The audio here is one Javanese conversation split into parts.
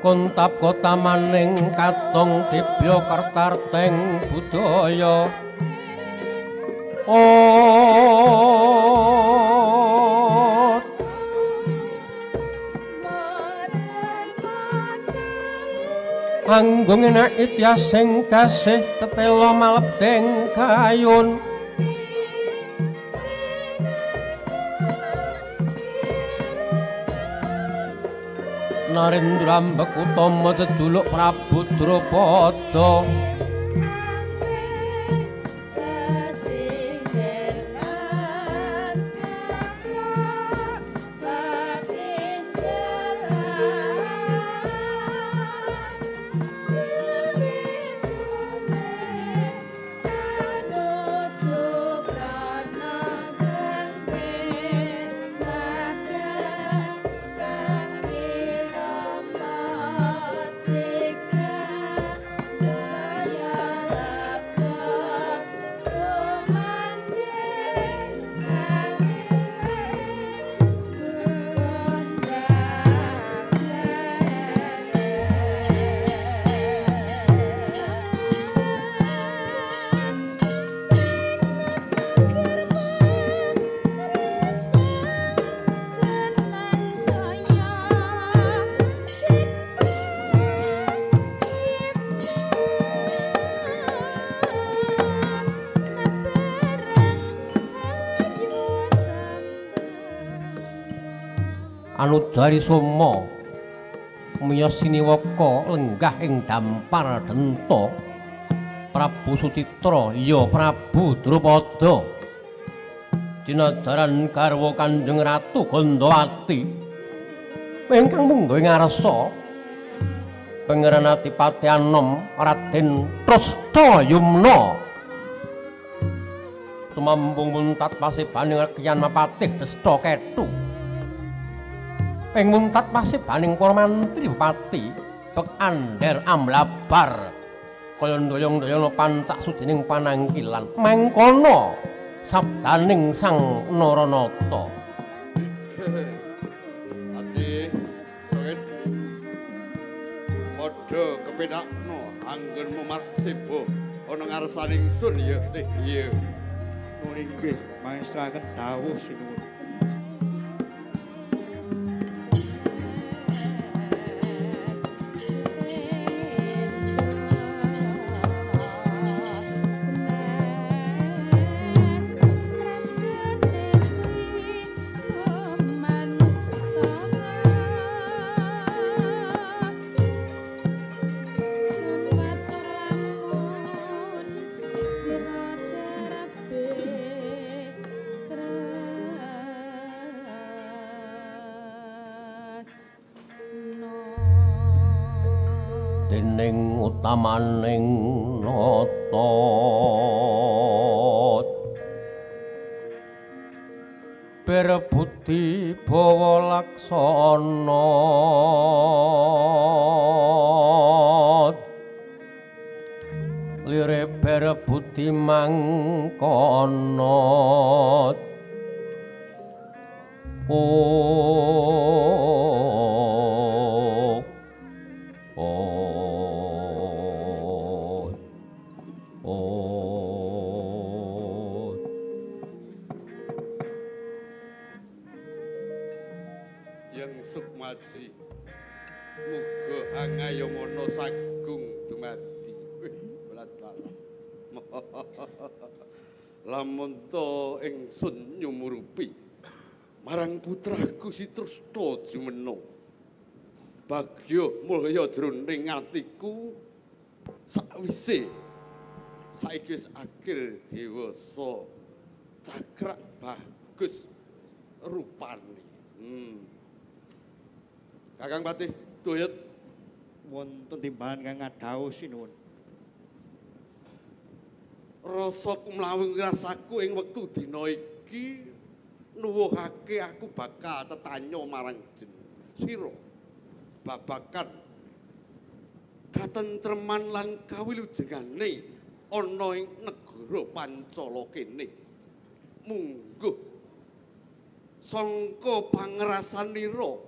Kuntap kota maning katong dibya kertarteng budaya Anggung enak ityasing kasih tetelo malebdeng kayun Narendra ambek utama deduluk Prabu Drupada Anudari Soma miyos siniwaka lenggah ing dampar denta Prabu Sutitra ya Prabu Drupada dinadaran garwa Kanjeng Ratu Gandawati ingkang mungguh ngarsa Pangeran Adipati Anom Raden Trastayumna tumambung muntat pasibaning Kyan Mapatih Desta Ketu ing muntat pasibaning para mantri bupati Bek Ander Amlabar kaya ndoyong-ndoyong pancak sudining panangkilan mangkono sabdaning Sang Naranata ati soket padha kepedakno anggenmu maksibo ana ngarsaning sun ya iya nuwun inggih mangestaken dawuh sinuwun dening utamaning nata berebudi bawa laksana lire berebudi mangkono yang sukmaji muga hangayomono sagung dumadi belat-belat lamun to ingsun nyumurupi marang putraku Sitrusna Jumena bagya mulya jroning atiku sakwise saiki wis akhir dewasa cakrak bagus rupane Kakang Patih Duyut wonten timbahan kang ngadhawuh sinuwun rasa kumlawing rasaku ing wektu dina iki nuwuhake aku bakal tetanyo marang sira babagan katentreman lan kawilujengane ana ing negara Pancala kene mungguh sangka pangrasanira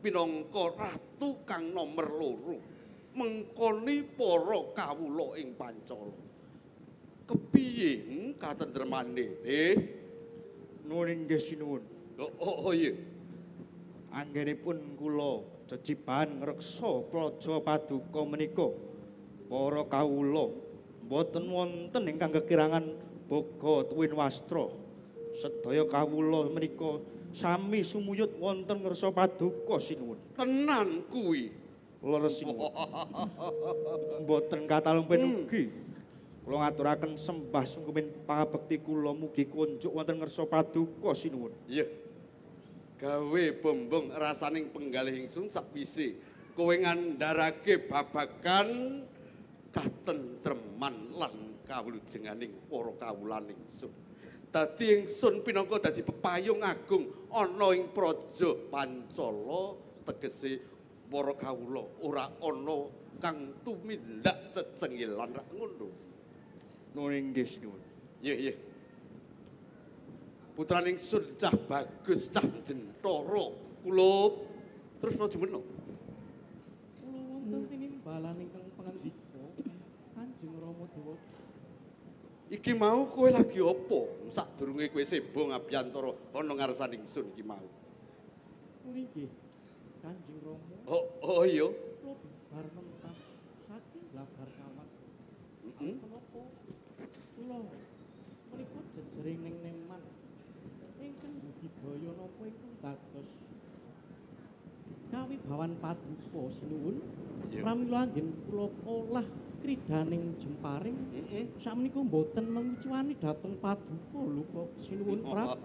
pinangka ratu kang nomer loro mengkoni para kawula ing Pancala. Kepiye katentremane, Nuwun inggih sinuwun. Oh iya. Anggenipun kula jejiban ngreksa praja paduka menika para kawula boten wonten ingkang kekirangan boga tuwin wastra. Sedaya kawula menika sami sumuyut wonten ngersa paduka sinuwun. Tenan kuwi. Leres sinuwun. Mboten katalumpen ugi. Kula ngaturaken sembah sunggumin pangabekti kula mugi kunjuk wonten ngersa paduka sinuwun. Iya. Gawe bombong rasaning penggalih ingsun sakwise kowe ngandharake babagan katentreman lan kawulujenganing para kawulan ingsun. Dadi ingsun pinangka dadi pepayung agung ana ing praja Pancala tegese para kawula ora ana kang tumindak cecengilan rak ngono. Nuwun inggih sinuwun. Nggih. Putraning ingsun cah bagus cah Jentara kula terus no jemeno. Kula wonten tinimbalan ingkang pangandika Kanjeng Rama Dewa. Iki mau kowe lagi apa? Sadurunge kowe sebo ngabiyantara ana ngaresaning ingsun iki mau. Nggih. Kanjeng Rama. Oh iya. Kula bar mentas saking Blabar Kawat. Menapa kula menika jejering ning Neman ingkang budidaya napa ingkang dados kawibawan paduka sinuwun. Pramila anggen kula olah kridaning jemparing sakmenika mboten mengiciwani dhateng paduka lho kok sinuwun Prabu.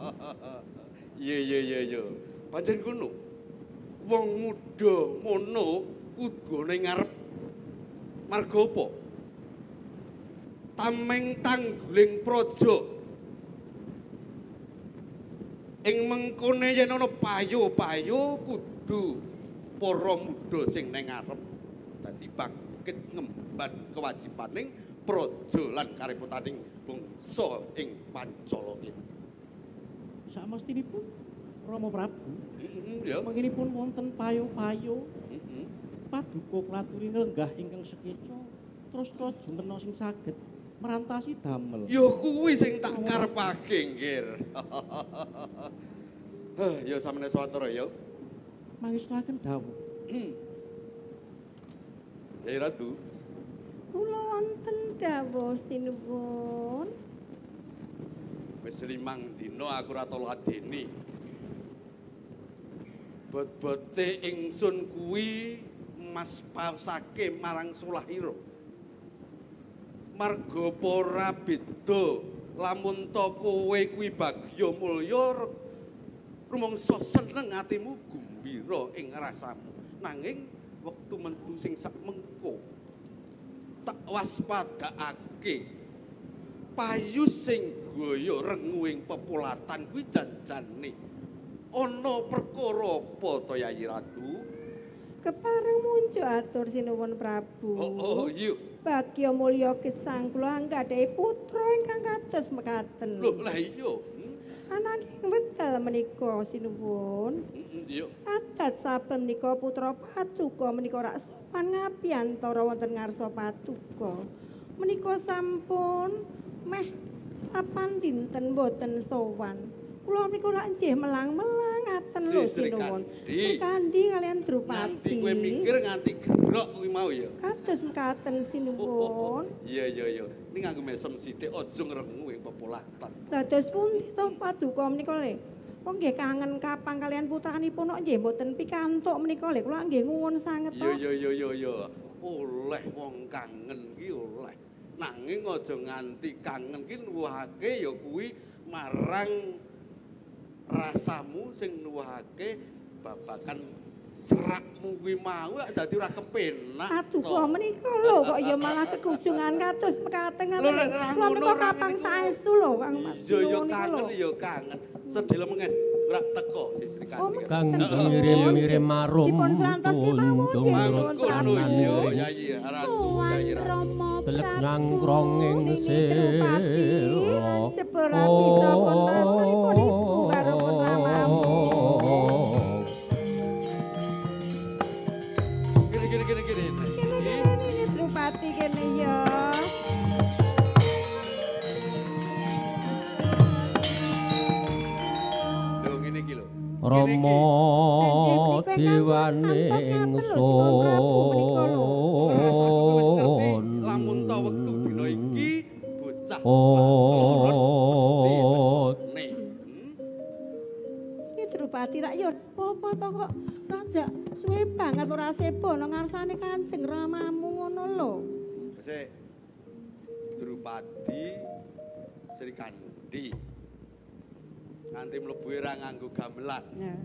Iya. Pancen ngono. Wong muda mono kudu ana ing ngarep. Marga apa? Tameng tangguling praja. Ing mengkone yen ana payo-payo kudu para muda sing nang ngarep. Dadi bangkit ngemban kewajibaning praja lan kareputaning bangsa ing Pancala iki. Samestinipun Rama Prabu, Ya. manginipun wonten payo-payo paduka klaturi nglenggah ingkang sekeca terus jumeneng sing saged merantasi damel. Ya kuwi sing tak karepake, nggir. Ya samene sawetara ya. Mangestaken dawuh. Ya Ratu. Kula wonten dawuh sinuwun. Wis 5 dina aku ora tau ladeni. Bot-bote ingsun kuwi mas pausake marang Sulahira. Marga para beda lamun ta kowe kuwi bagya mulya rumangsa seneng atimu gumbira ing rasamu. Nanging wektu mentu sing sak mengko tak waspadakake payu sing gaya rengu ing pepulatan kuwi janjane ana perkara apa to Yayi Ratu? Kepareng muncul atur sinuwun Prabu. Oh, iya. Bagya mulya gesang kula anggadhahi putra ingkang kados mekaten. Lho, lah iya. Ananging wedal menika sinuwun. Iya. Adat saben menika putra paduka menika rak sowan ngabiyantara wonten ngarsa paduka. Menika sampun meh 8 dinten boten sowan. Kula menika lak nggih melang-melang ngaten lho sinuwun. Sri Kandi kalian Drupadi. Nanti kowe mikir nganti gerok kuwi mau ya. Kados mekaten sinuwun. Iya. Ini nganggo mesem sithik aja ngrengu ing pepulatan. Dados pundi to paduka menika le? Kok nggih kangen kapang kalian putranipun kok nggih mboten pikantuk menika le. Kula nggih nuwun sanget to. Iya. Oleh wong kangen ki oleh. Nanging aja nganti kangen ki nuwuhake ya kuwi marang rasamu sing nuwuhake babakan serakmu kuwi mau lak dadi ora kepenak. Paduka menika lho kok ya malah kekusungan kados mekaten ngoten. Kula menika kapang saestu lho Kang Mas. Iya kangen. Sedhela mengen ora teko si Sri Kandi. Kang mirim-mirim marum Dipun srantos kemawon nggih Mangkono Prabu. yo Yayi Ratu Yayi Ratu. telek ngangkrong ing sira. Jebora bisa pun rasmanipun ibu karo pun lamamu. Rama Dewaning Sun. Lamun ta wektu dina iki bocah Iki Drupadi rak yo apa to kok sajak suwe banget ora sebo nang ngarsane Kanjeng Ramamu ngono lho. Sik. Drupadi Sri Kandi. Nganti mlebu ora nganggo gamelan. Nah.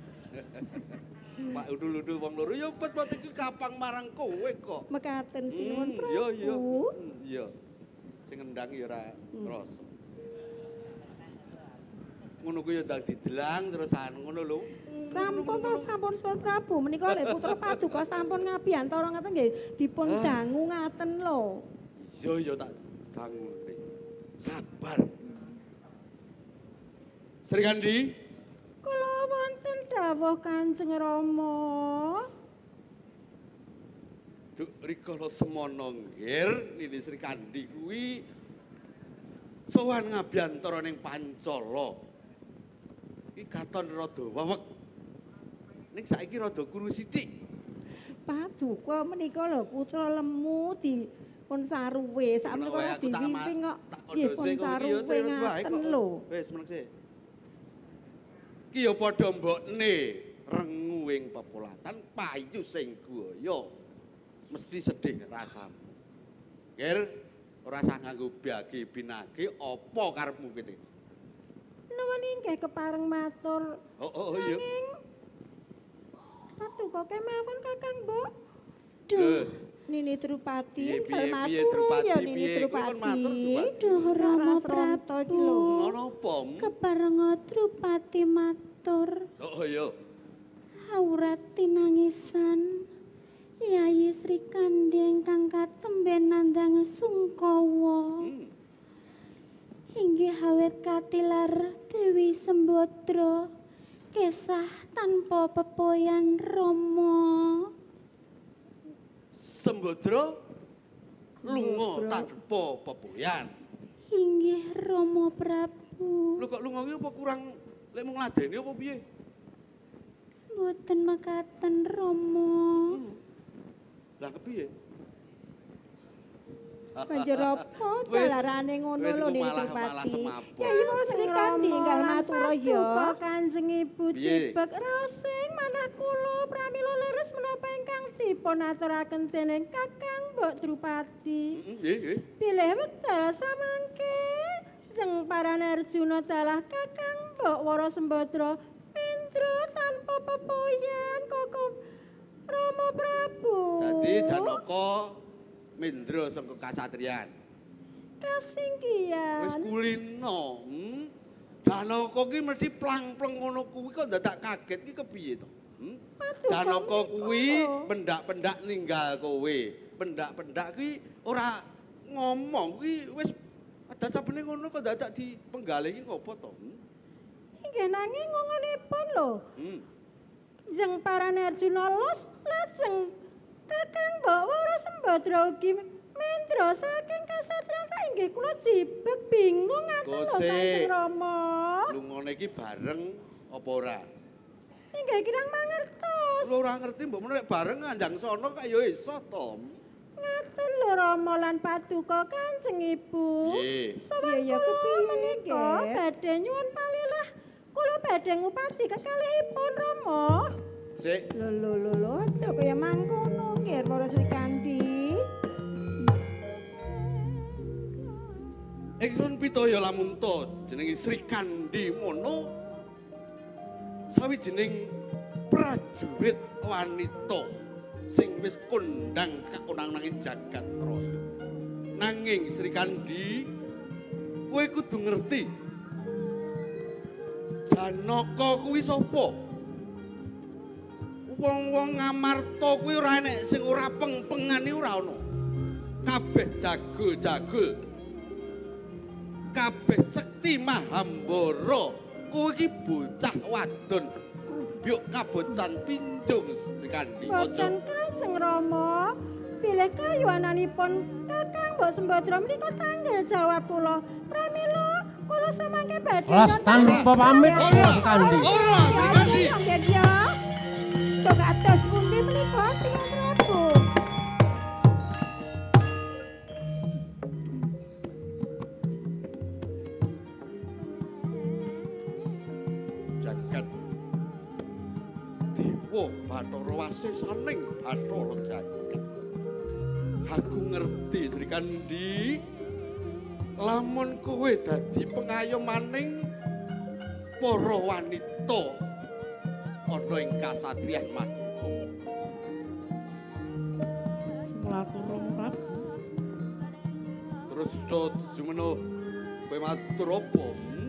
Pak udul-udul wong loro ya bet iki kapang marang kowe kok. Mekaten sinuwun Prabu. Iya iya. Iya. Sing ngendang ya ora krasa. Ngono kuwi ya dadi delang terusan ngono lho. Sampun to sampun Suwun Prabu menika lho putra Paduka sampun ngabiyantara ngaten nggih dipun dangu ngaten lho. Iya iya tak dangu. Sabar. Sri Kandi. Kula wonten dawuh Kanjeng Rama. Duk rikala semana nggir Nini Sri Kandi kuwi sowan ngabiyantara ning Pancala. Iki katon rada wewek. Ning saiki rada kuru sithik. Paduka menika lho putra lemu dipun saruwe sakmenika diwimping kok nggih pun saruwe ngaten lho. Wis meneng sik. Ki ya padha mbokne rengu ing pepolatan payu sing guya. Mesti sedih rasamu. Ngir ora usah nganggo biagi binagi apa karepmu kene. Nuwun inggih kepareng matur. Oh iya. Paduka kemawon Kakang Mbok. Duh. Nini Drupadi, Piye, matur ya Nini piye? Kuwi kon matur, Drupadi. Drupadi. Duh Rama Prabu. Ngono apa? Keparenga Drupadi matur. Oh iya. Aurat tinangisan. Yayi Sri Kandi ingkang katembe nandhang sungkawa. Inggih awet katilar Dewi Sembadra. Kesah tanpa pepoyan Rama. Sembadra lunga tanpa pepoyan. Inggih Rama Prabu. Lho kok lunga ki apa kurang lek mung ngladeni apa piye? Mboten mekaten Rama. Lah kepiye? Banjur apa jalarane ngono lho Nini malah Drupadi. semaput. Ya iku Sri Kandi enggal matur ya. Kanjeng Ibu Piye? Jibek rasing manah kula pramila leres menapa ingkang dipun aturaken dening Kakang Mbok Drupadi. Nggih. Bilih wekdal samangke jeng parane Arjuna dalah Kakang Mbok Wara Sembadra Indra tanpa pepoyan koko Rama Prabu. Dadi Janaka Mindra sangka kasatriyan. Kasinggihan. Wis kulino. Janaka ki mesti plang-pleng ngono kuwi kok dadak kaget ki kepiye to? Janaka kuwi pendak-pendak ninggal kowe. Pendak-pendak ki ora ngomong kuwi wis ada sabene ngono kok dadak dipenggalih ki ngopo to? Inggih nanging ngongonipun lho. Jeng parane Arjuna los lajeng Kakang Mbok Wara Sembadra ugi mendra saking kasatriyan kok inggih kula jibek bingung ngaten lho Kanjeng Rama. Lungone iki bareng apa ora? Inggih kirang mangertos. Lho ora ngerti mbok menawa bareng anjang sono kok ya iso to. Ngaten lho Rama lan Paduka Kanjeng Ibu. Nggih. Sawan kula menika badhe nyuwun palilah kula badhe ngupati kekalihipun Rama. Sik. Lho, aja kaya mangkono nggih para Sri Kandi. Ingsun pitaya lamun to jenenge Sri Kandi mono sawijining prajurit wanita sing wis kondang kakonang-nanging jagat raya. Nanging Sri Kandi kowe kudu ngerti Janaka kuwi sapa? Wong-wong Ngamarta kuwi ora enek sing ora peng-pengan iki ora ana. Kabeh jago-jago. Kabeh sekti Mahambara. Kowe iki bocah wadon Krubyuk Kabotan Pinjung Sekandi. Boten Kanjeng Rama. Bilih kayuananipun Kakang Mbok Sembadra menika tanggel jawab kula. Pramila kula samangke badhe Kelas tanpa pamit Kandi. Ora, Sekandi. Manggen ya. Kok kados pundi menika Sri Prabu? Jagat Dewa Bathara Wasesaning Bathara Jagat. Aku ngerti Sri Kandi, lamun kowe dadi pengayomaning para wanita ana ing kasatriyan Madura. Matur Rama Prabu. Terus jumeno kowe matur apa?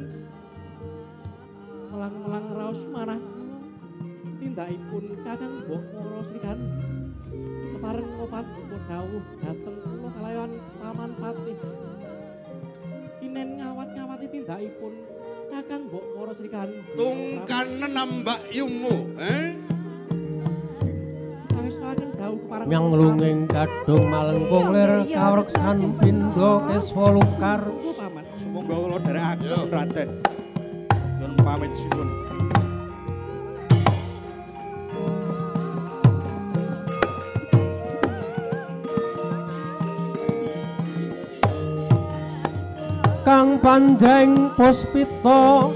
Melang-melang raos manah kula tindakipun Kakang Bokoro Sri Kandi kepareng paduka dawuh dhateng kula kalayan Taman Patih. Kinen ngawat-ngawati tindakipun Kakang Bokoro Sri Kandi. Tungkanen nambak yumu, Pangestakaken dawuh kepareng Nyanglunging kadung malengkung lir kawreksan pindha keswa lungkar. Paman. Sumangga kula dherekaken Raden. Nyuwun pamit sinuwun. Kang Pandeng Puspita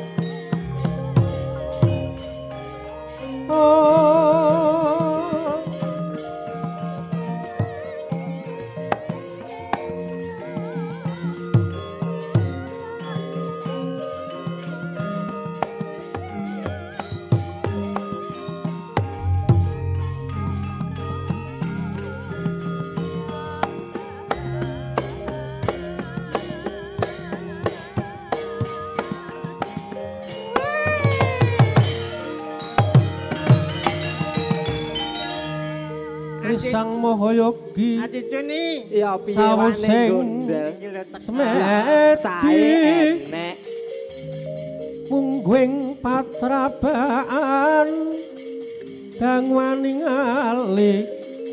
Sang Mahayogi Adicuni ya piye Sawusing gondel semedi enek mungguing patrabaan dangwaning ali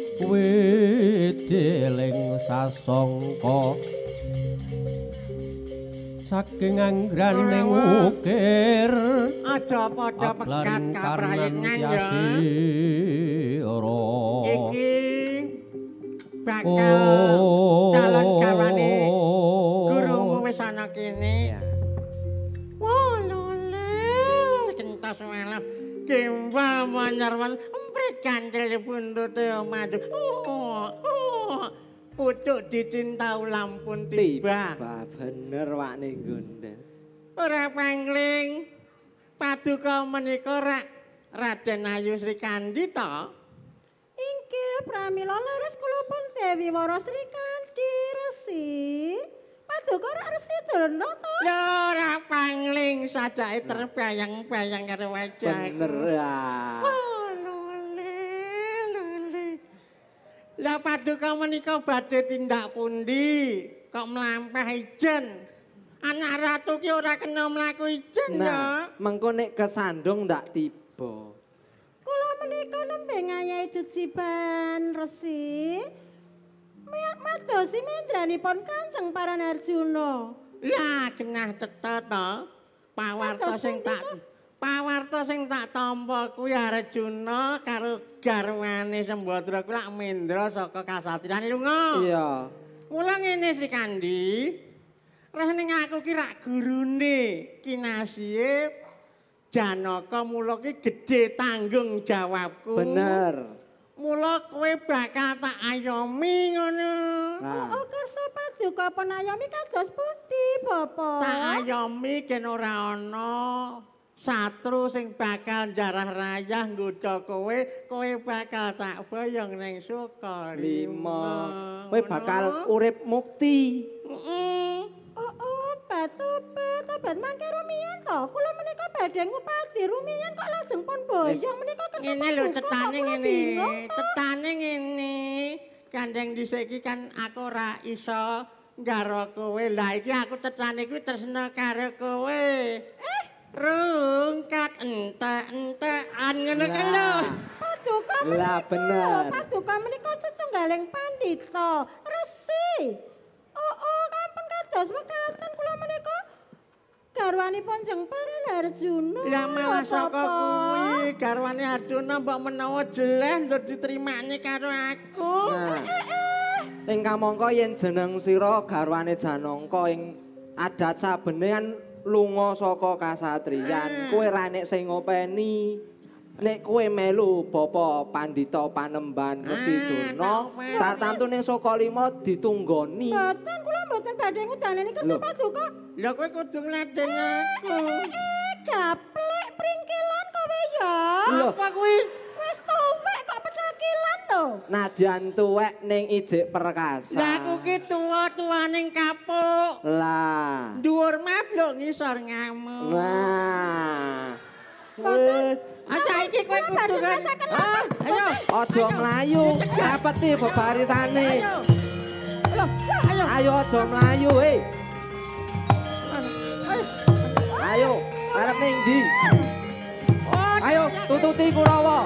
wideling sasangka saking anggraning ukir aja padha pegat kaprayengan ya. Iki bakal calon gawane gurumu wis ana kene. Wolole kentas malah Kimbal Manyarwan mprekantil buntute madu. Pucuk dicintau lampun tiba. Bener wakne gondel. Ora pangling paduka menika rak Raden Ayu Sri Kandi to? Inggih pramila leres kula pun Dewi Wara Sri Kandi Resi. Paduka rak Resi Durna to? Ya ora pangling sajake terbayang-bayang karo wajah. Bener ya. Lah paduka menika badhe tindak pundi? Kok mlampah ijen? Anak ratu ki ora kena mlaku ijen ya. Mengko nek kesandung ndak tiba. Kula menika nembe ngayahi jejiban Resi. Miyak madosi mendranipun Kanjeng Paranarjuna. Lah genah cetha to. Pawarta sing tak tampa kuwi Arjuna karo garwane Sembadra kuwi lak mendra saka kasatriyan lunga. Iya. Mula ngene Sri Kandi. Rasane aku ki rak gurune kinasihe Janaka mula ki gedhe tanggung jawabku. Bener. Mula kowe bakal tak ayomi ngono. Oh, kersa paduka penayomi kados pundi, Bapak? Tak ayomi ken ora ana satru sing bakal jarah rayah nggodha kowe bakal tak boyong ning Sukalima. Kowe bakal urip mukti. Tobat mangke rumiyin to. Kula menika badhe ngupati rumiyin kok lajeng pun boyong menika kersa. Ngene lho cetane ngene. Cetane ngene. Kandeng dhisik iki kan aku ora iso nggaro kowe. Lah iki aku cetane kuwi tresna karo kowe. Rungkat entek-entekan ngono kan lho. Paduka Lah bener. Paduka menika setunggaling pandita Resi. Kampun kados mekaten kula menika garwanipun Jengparan Arjuna. Ya malah saka kuwi garwane Arjuna mbok menawa jeleh njur diterimane karo aku. Nah. Ing kamangka yen jeneng sira garwane Janaka ing adat sabenean lunga saka kasatriyan, kowe ra nek sing ngopeni. Nek kowe melu Bapa Pandita Panembahan Resi Durna, tartamtu ning Sokalima ditunggoni. Mboten, kula mboten badhe ngudane niku Paduka. Lah kowe kudu ngladeni aku. Gaplek pringkilan kowe ya. Apa kuwi? Wis tuwek kok pedakilan lho. Nadyan tuwek ning ijik perkasa. Lah aku ki tuwa ning kapuk. Lah. Dhuwur mablok ngisor ngamuk. Wah. Saiki kowe kudu kan. Ayo. Aja mlayu, rapeti bebarisane. Ayo aja mlayu, Ayo, arep ning ndi? Ayo, tututi Kurawa.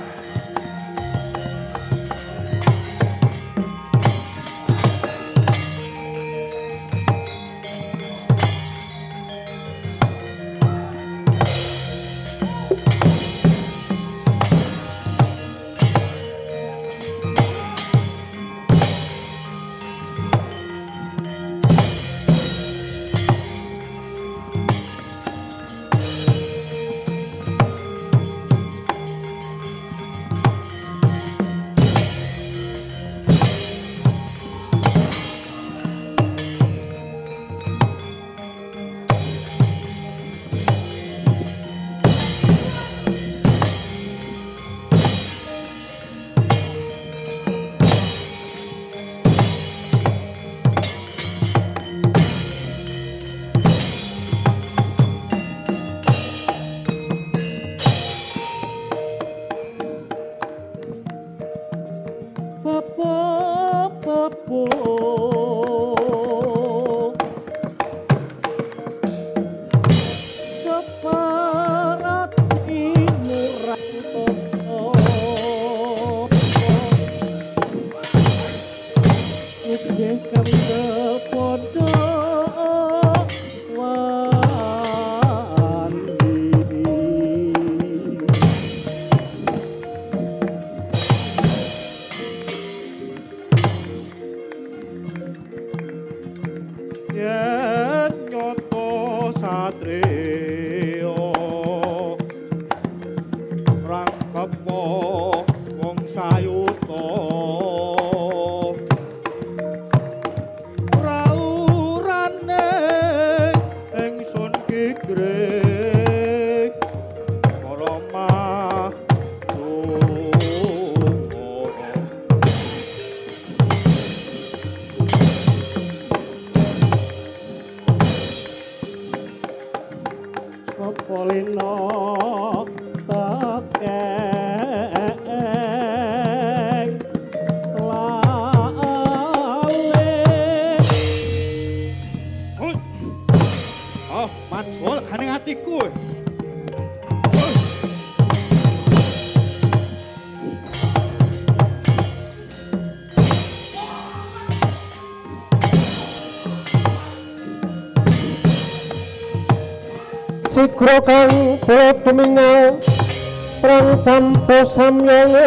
Sigro kang pemingal perang campo samyang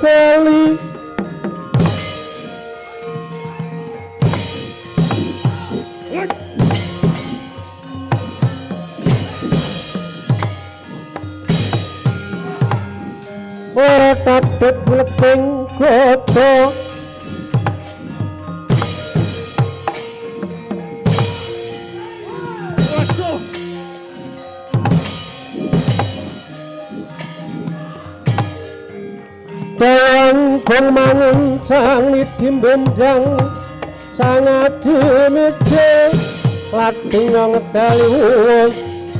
kali ora kadhet leping godhog Dayang kong mangun sangit dimbenjang sangat dimece lading ngedali uwos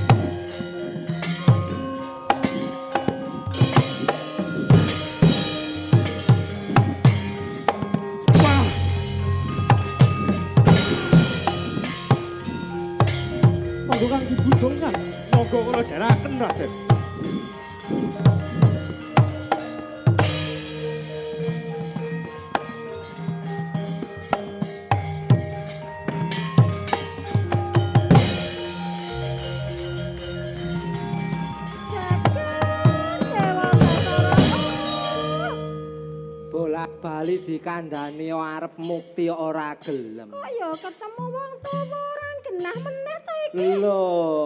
Panggungan dibudungkan monggo kula jaraken Raden. bolak-bali dikandani arep mukti ora gelem. Kok ya ketemu wong tuwa ora genah meneh to iki? Lho.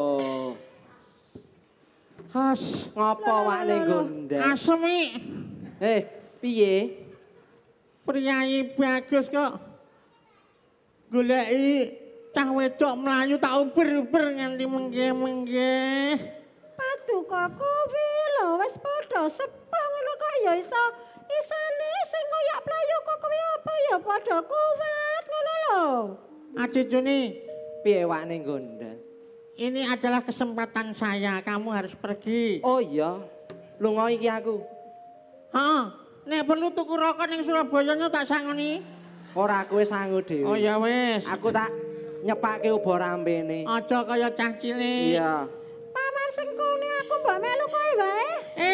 Has, Ngopo wakne gondel? asemi. Piye? Priyayi bagus kok. Goleki cah wedok mlayu tak uber-uber nganti menggeh-menggeh. Paduka kuwi lho wis padha sepah ngono kok ya isane sing koyak playuku kuwi apa ya padha kuwat ngono lho. Ade Juni, Piye wakne gondel? ini adalah kesempatan saya. Kamu harus pergi. Oh iya. Lunga iki aku. Heeh. Nek perlu tuku rokok ning Surabaya tak sangoni. Ora kowe sangu dhewe. Oh ya wis. Aku tak nyepake uba rampene. Aja kaya cah cilik. Iya. Paman sengkone aku mbok melu kowe wae.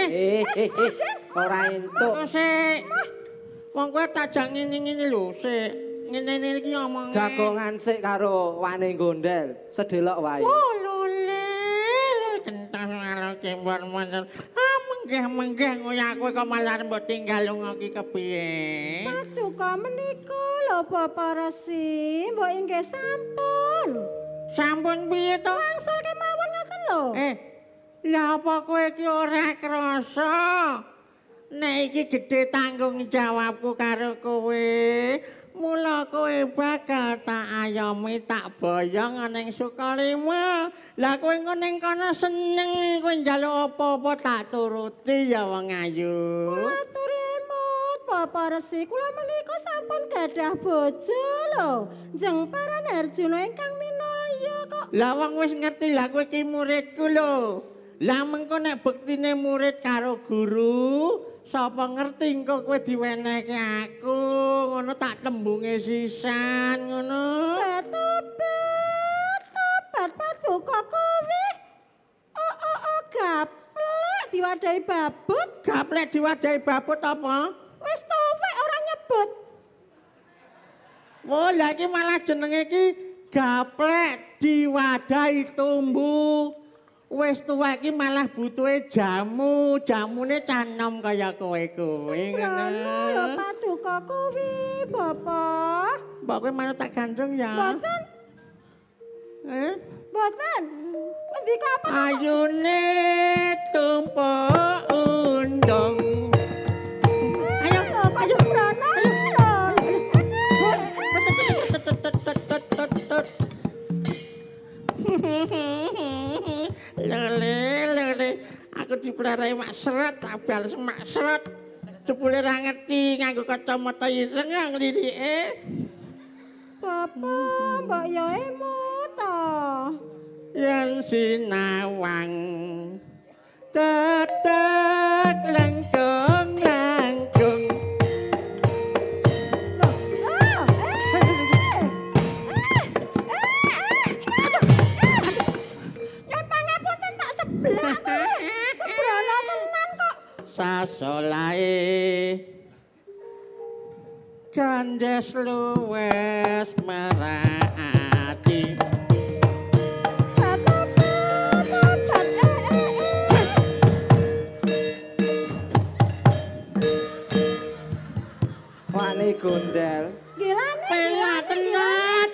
Ora entuk. Kok sik. Wong kowe tak jang ngene-ngene lho, sik. Ngene iki omong. Jagongan sik karo wane gondel, sedelok wae. Oh lole. Kentas karo kembor manten. Menggeh-menggeh ngoyak kowe kok malah mbok tinggal lunga iki kepiye? Paduka menika lho Bapak Resi, mbok inggih sampun. Sampun piye to? Wangsul kemawon ngoten lho. Lah apa kowe iki ora krasa? Nek iki gedhe tanggung jawabku karo kowe. Mula kowe bakal tak ayomi tak boyong ning Sukalima. Lah kowe engko ning kono seneng kowe njaluk apa-apa tak turuti ya wong ayu. Matur emut Bapak Resi, kula menika sampun gadah bojo lho. Jeng Paran Arjuna ingkang minulya kok. Lah wong wis ngerti lah kowe iki muridku lho. Lah mengko nek bektine murid karo guru, sapa ngerti engko kowe diwenehke aku, ngono tak tembunge sisan ngono. Tobat Paduka kuwi. Gaplek diwadahi babut. Gaplek diwadahi babut apa? Wis tuwek ora nyebut. Oh, lah iki malah jenenge iki gaplek diwadahi tumbuh. Wis tuwek iki malah butuhe jamu, jamune cah enom kaya kowe-kowe ngono. Lho Paduka kuwi, Bapak. Mbok kowe manut tak gandrung ya. Mboten. Mboten. Ngendika apa? Ayune tumpuk undung. Ayo, Ayo Brana. Lele, aku dipelarai mak seret, tak bales mak seret. Jebule ra ngerti nganggo kacamata ireng yang lirike. Bapak, mbak ya emut to. Yen sinawang tetek langkung-langkung. Sembrono tenan kok. Sasolae kandes luwes merati. Wane gondel. Gilane. Pela tenan,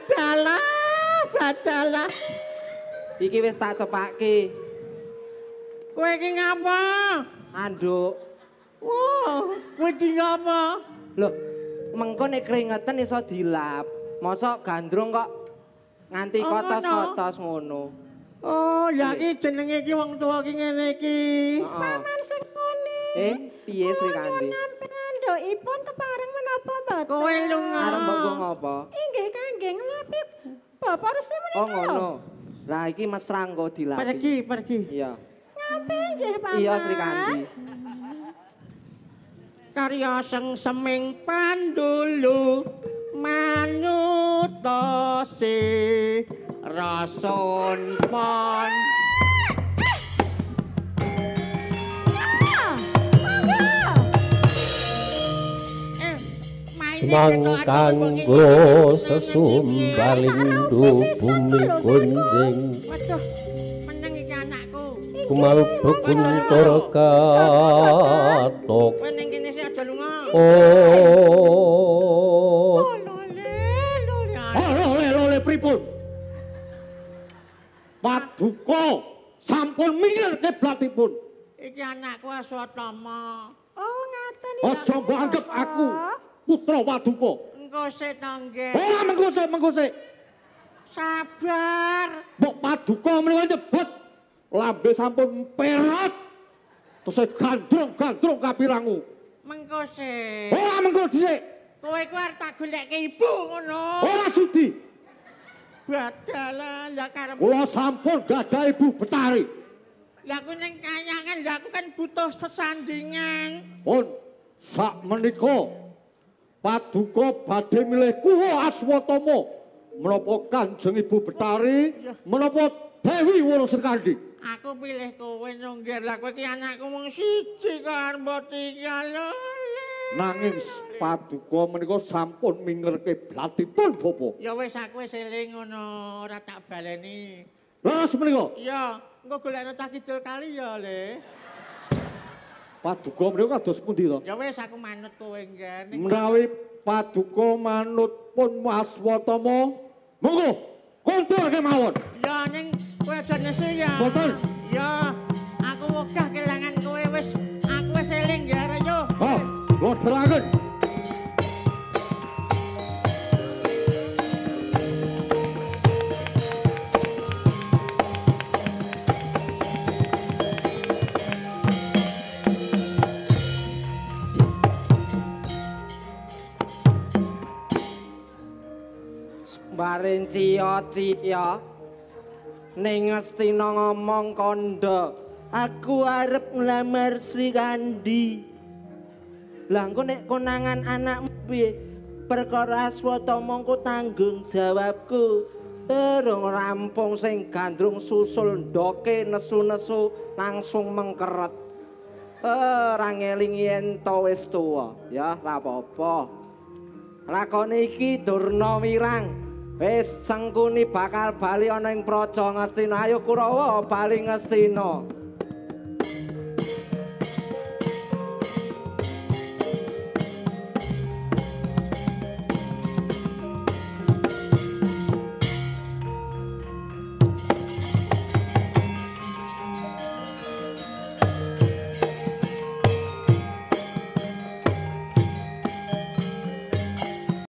badalah. Iki wis tak cepake. Kowe iki ngapa? Anduk. Wow, kowe iki ngapa? Loh, mengko nek keringetan iso dilap. Mosok gandrung kok nganti kotos-kotos ngono. Oh, ya iki jenenge iki wong tuwa iki ngene iki. Paman Sengkuni. Piye Sri Kandi? Ndokipun kepareng menapa mboten? Kowe lunga. Arep mbok ngopo? Inggih kangge nglapi Bapak Resi menika. Oh ngono. Lah iki mesra engko dilapi. Pergi. Iya. Ngampil nggih Paman. Iya Sri Kandi. Karya seming pandulu manutose rason pon. Mangkanggo sesumbaling bumi kunjing. Waduh, meneng iki anakku. kumaluduk kuntur katok. Kowe ning kene sik aja lunga. Oh. Lole pripun? Paduka sampun minggir kiblatipun. Iki anakku Aswatama. Oh, ngaten Aja mbok anggap aku putra Paduka. Engko sik to nggih. Ora mengko sik. Sabar. Mbok Paduka menika nyebut lambe sampun perot. Terus gandrung kapirangu. Mengko sik. Ora mengko dhisik. Kowe ku arep tak golekke ibu ngono. Ora sudi. Badalah lah karep. Kula sampun gadah ibu Betari. Lah aku ning kayangan, lah aku kan butuh sesandingan. Pun sak menika Paduka badhe milih kuwa Aswatama menapa Kanjeng Ibu Betari menapa Dewi Wurasengkandi. Aku pilih kowe nunggir. Lah kowe ki anakku mung siji kan mbok tinggal. Nanging Paduka menika sampun minger kiblatipun Bapa. Ya wis aku wis eling ngono, ora tak baleni. Leres menika. Iya, engko golekno tak kidul kali ya, Le. Paduka menika kados pundi to? Ya wis aku manut kowe nggih. Menawi Paduka manut pun Aswatama, monggo kondur kemawon. Ya ning kowe aja nesu ya. Mboten. Ya, aku wegah kelangan kowe wis aku wis eling ya, yo. Ha, kula deraken. Barin ciya-ciya ning Ngastina ngomong kandha aku arep nglamar Sri Kandi. Lah engko nek konangan anakmu piye? Perkara Aswatama engko tanggung jawabku. Durung rampung sing gandrung susul ndoke nesu-nesu langsung mengkeret. Ora ngelingi ento wis tuwa, ya ora apa-apa. Lakone iki durna wirang. Wis Sengkuni bakal bali ana ing Praja Ngastina. Ayo Kurawa bali Ngastina.